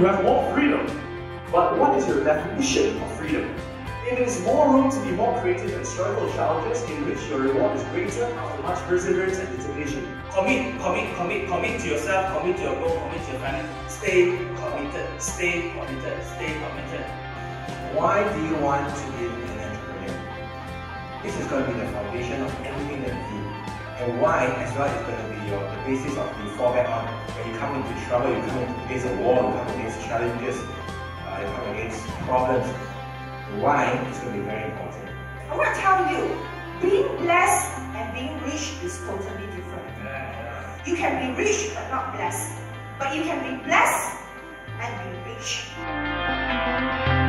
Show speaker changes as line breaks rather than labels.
you have more freedom. But what is your definition of freedom? If it is more room to be more creative and strive for challenges in which your reward is greater after much perseverance and determination. Commit to yourself, commit to your goal, commit to your family. Stay committed, stay committed, stay committed.
Why do you want to be an entrepreneur? This is going to be the foundation of everything that you do. And why as well is going to be the basis of the fallback on. When you come into trouble, you come against a wall, you come against challenges, you come against problems. Why is going to be very important.
I want to tell you, being blessed and being rich is totally different. You can be rich but not blessed. But you can be blessed and be rich.